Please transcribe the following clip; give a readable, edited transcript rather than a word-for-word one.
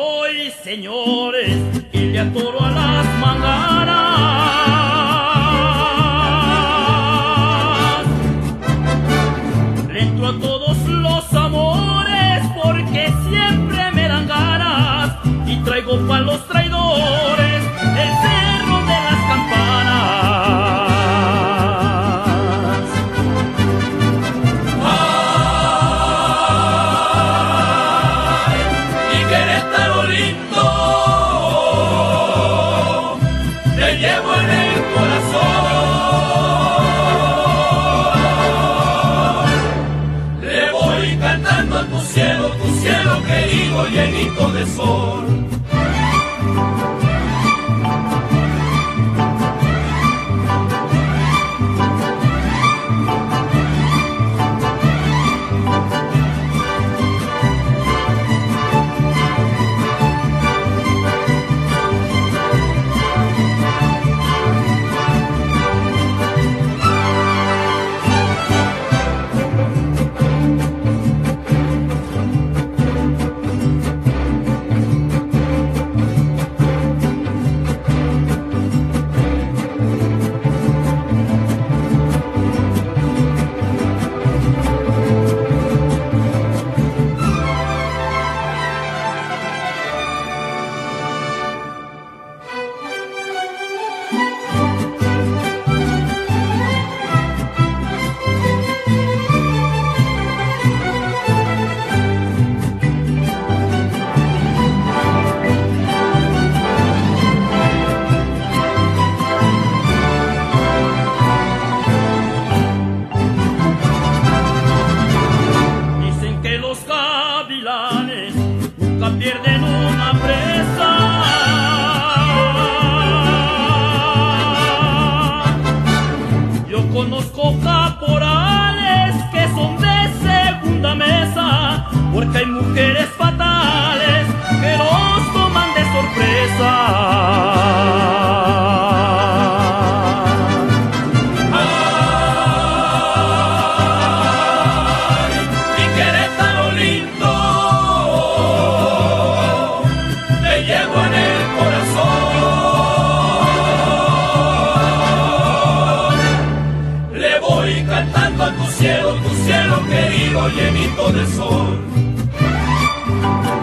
voy, señores, y le atoro a las manganas. Le entro a todos los amores porque siempre me dan ganas y traigo pa' los traidores el cerro de las campanas. Llevo en el corazón, le voy cantando a tu cielo querido, llenito de sol. Nunca pierden una presa. Yo conozco caporales que son de segunda mesa, porque hay mujeres fatales que los toman de sorpresa. Cantando a tu cielo querido, llenito de sol.